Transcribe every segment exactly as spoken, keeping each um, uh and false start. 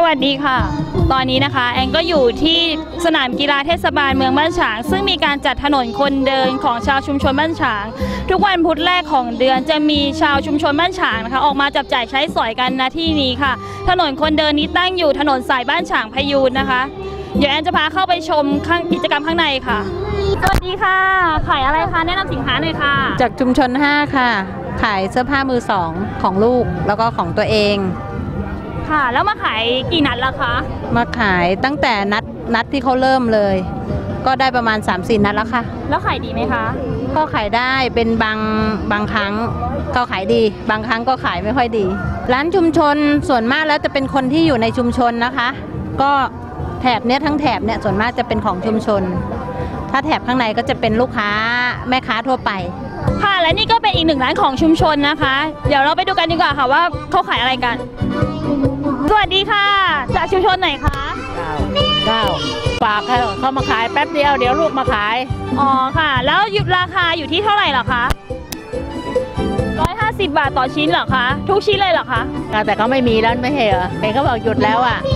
วัสดีค่ะตอนนี้นะคะแอนก็อยู่ที่สนามกีฬาเทศบาลเมืองบ้านฉางซึ่งมีการจัดถนนคนเดินของชาวชุมชนบ้านฉางทุกวันพุธแรกของเดือนจะมีชาวชุมชนบ้านฉางนะคะออกมาจับจ่ายใช้สอยกันณที่นี้ค่ะถนนคนเดินนี้ตั้งอยู่ถนนสายบ้านฉางพยูนนะคะเดี๋ยวแอนจะพาเข้าไปชมข้างกิจกรรมข้างในค่ะสวัสดีค่ะขายอะไรคะแนะนำสินค้าหน่อยค่ะจากชุมชนห้าค่ะขายเสื้อผ้ามือสองของลูกแล้วก็ของตัวเองค่ะแล้วมาขายกี่นัดแล้วคะมาขายตั้งแต่นัดนัดที่เขาเริ่มเลยก็ได้ประมาณ สามสี่ นัดแล้วค่ะแล้วขายดีไหมคะก็ขายได้เป็นบางบางครั้งก็ขายดีบางครั้งก็ขายไม่ค่อยดีร้านชุมชนส่วนมากแล้วจะเป็นคนที่อยู่ในชุมชนนะคะก็แถบเนี้ยทั้งแถบเนี้ยส่วนมากจะเป็นของชุมชนถ้าแถบข้างในก็จะเป็นลูกค้าแม่ค้าทั่วไปค่ะและนี่ก็เป็นอีกหนึ่งร้านของชุมชนนะคะเดี๋ยวเราไปดูกันดีกว่าค่ะว่าเขาขายอะไรกันสวัสดีค่ะจากชุมชนไหนคะเก้าฝากเขามาขายแป๊บเดียวเดี๋ยวลูกมาขายอ๋อค่ะแล้วราคาอยู่ที่เท่าไหร่เหรอคะร้อยห้าสิบบาทต่อชิ้นเหรอคะทุกชิ้นเลยเหรอคะแต่เขาไม่มีแล้วไม่เหรอเป็นเขาบอกหยุดแล้วอ่ะ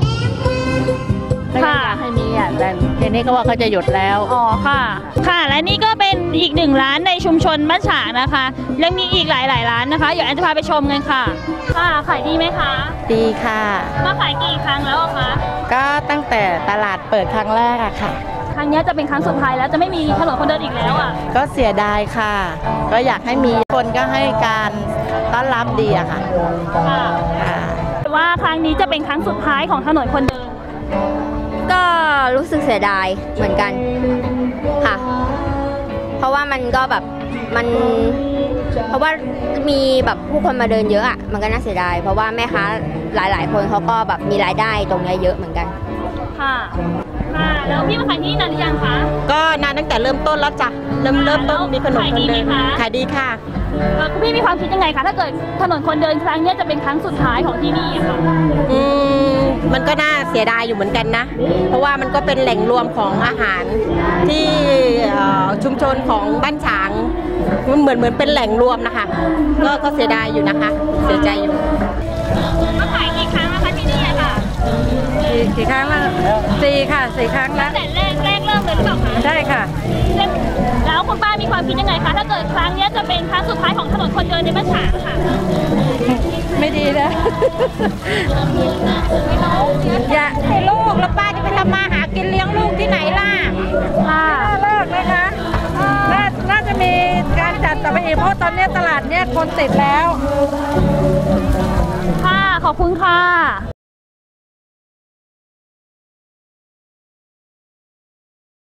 ค่ะให้มีอ่ะแต่ทีนี้ก็ว่าเขาจะหยุดแล้วอ๋อค่ะค่ะและนี่ก็เป็นอีกหนึ่งร้านในชุมชนบ้านฉางนะคะยังมีอีกหลายๆร้านนะคะเดี๋ยวแอนจะพาไปชมกันค่ะค่ะขายดีไหมคะดีค่ะมาขายกี่ครั้งแล้วคะก็ตั้งแต่ตลาดเปิดครั้งแรกอะค่ะครั้งนี้จะเป็นครั้งสุดท้ายแล้วจะไม่มีถนนคนเดินอีกแล้วอ่ะก็เสียดายค่ะก็อยากให้มีคนก็ให้การต้อนรับดีอะค่ะค่ะว่าครั้งนี้จะเป็นครั้งสุดท้ายของถนนคนเดินก็รู้สึกเสียดายเหมือนกันค่ะเพราะว่ามันก็แบบมันเพราะว่ามีแบบผู้คนมาเดินเยอะอ่ะมันก็น่าเสียดายเพราะว่าแม่ค้าหลายๆคนเขาก็แบบมีรายได้ตรงนี้เยอะเหมือนกันค่ะค่ะแล้วพี่มาขายที่นี่นานหรือยังคะก็นานตั้งแต่เริ่มต้นแล้วจ้ะเริ่มเริ่มต้นมีขนมคนเดินขายดีค่ะพี่มีความคิดยังไงคะถ้าเกิดถนนคนเดินครั้งนี้จะเป็นครั้งสุดท้ายของที่นี่ค่ะอืมมันก็น่าเสียดายอยู่เหมือนกันนะเพราะว่ามันก็เป็นแหล่งรวมของอาหารที่ชุมชนของบ้านฉางมันเหมือนเหมือนเป็นแหล่งรวมนะคะก็ก็เสียดายอยู่นะคะเสียใจอยู่มาขายกี่ครั้งแล้วคะที่นี่ค่ะกี่ครั้งแล้วสี่ค่ะสี่ครั้งแล้วแต่แรกแรกเริ่มเลยหรือเปล่าคะใช่ค่ะแล้วคุณป้ามีความคิดยังไงคะถ้าเกิดครั้งนี้จะเป็นครั้งสุดท้ายของถนนคนเดินในบ้านฉางค่ะไม่ดีนะอย่าให้ลูกแล้วป้าจะไปทำมาหากินเลี้ยงลูกที่ไหนล่ะค่ะเลิกเลยคะน่าจะมีการจัดต่อไปอีกเพราะตอนนี้ตลาดเนี่ยคนติดแล้วค่ะขอบคุณค่ะ